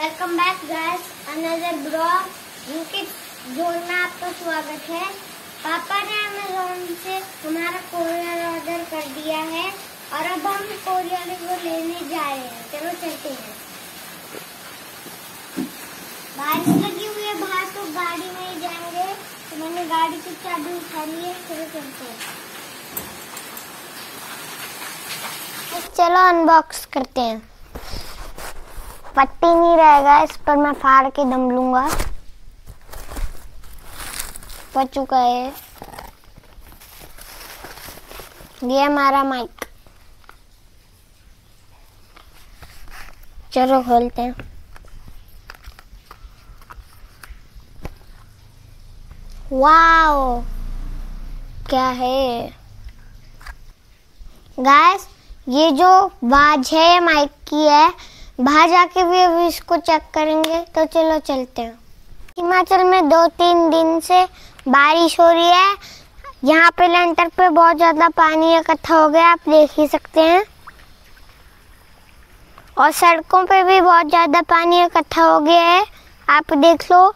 Welcome back guys, another blog UK zone में आपका स्वागत है। पापा ने अमेज़न से हमारा कोरियर ऑर्डर कर दिया है और अब हम कोरियर को लेने जा रहे हैं। चलो चलते हैं। बारिश लगी हुई है बाहर, तो गाड़ी में ही जाएंगे। तो मैंने गाड़ी की चाबी उठा ली है। चलो चलते हैं। चलो अनबॉक्स करते हैं। पट्टी नहीं रहेगा इस पर, मैं फाड़ के दम लूंगा। बच चुका है ये हमारा माइक। चलो खोलते हैं। वाओ, क्या है गाइस, ये जो आवाज है माइक की है। बाहर जाके भी अभी इसको चेक करेंगे। तो चलो चलते हैं। हिमाचल में 2-3 दिन से बारिश हो रही है। यहाँ पे लेंटर पे बहुत ज्यादा पानी इकट्ठा हो गया, आप देख ही सकते हैं। और सड़कों पे भी बहुत ज्यादा पानी इकट्ठा हो गया है, आप देख लो।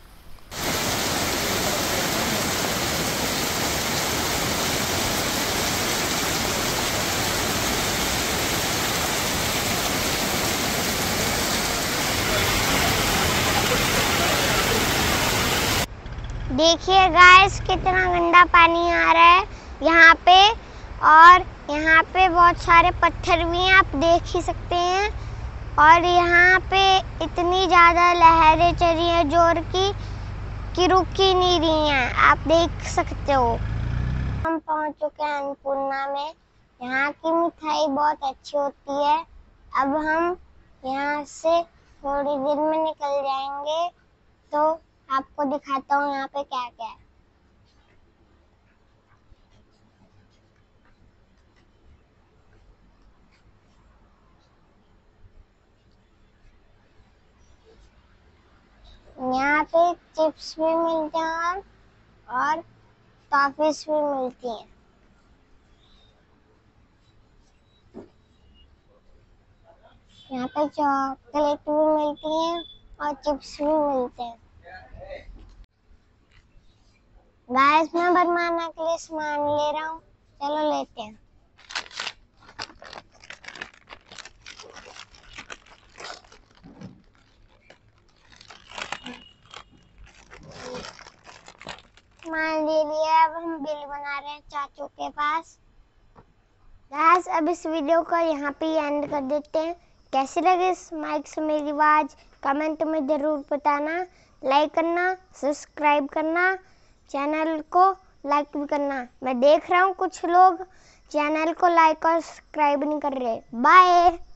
देखिए गाइस, कितना गंदा पानी आ रहा है यहाँ पे। और यहाँ पे बहुत सारे पत्थर भी हैं, आप देख ही सकते हैं। और यहाँ पे इतनी ज़्यादा लहरें चल रही हैं जोर की कि रुक ही नहीं रही हैं, आप देख सकते हो। हम पहुँच चुके हैं अन्नपूर्णा में। यहाँ की मिठाई बहुत अच्छी होती है। अब हम यहाँ से थोड़ी देर में निकल जाएंगे, तो आपको दिखाता हूँ यहाँ पे क्या क्या है। यहाँ पे चिप्स भी मिलते हैं और टॉफीज भी मिलती हैं। यहाँ पे चॉकलेट भी मिलती हैं और चिप्स भी मिलते हैं। गाइस, मैं बनवाने के लिए सामान ले रहा हूँ, चलो लेते हैं। सामान ले लिया, अब हम बिल बना रहे हैं चाचू के पास। गाइस, अब इस वीडियो को यहाँ पे एंड कर देते हैं। कैसी लगी इस माइक से मेरी आवाज, कमेंट में जरूर बताना। लाइक करना, सब्सक्राइब करना, चैनल को लाइक भी करना। मैं देख रहा हूँ कुछ लोग चैनल को लाइक और सब्सक्राइब नहीं कर रहे। बाय।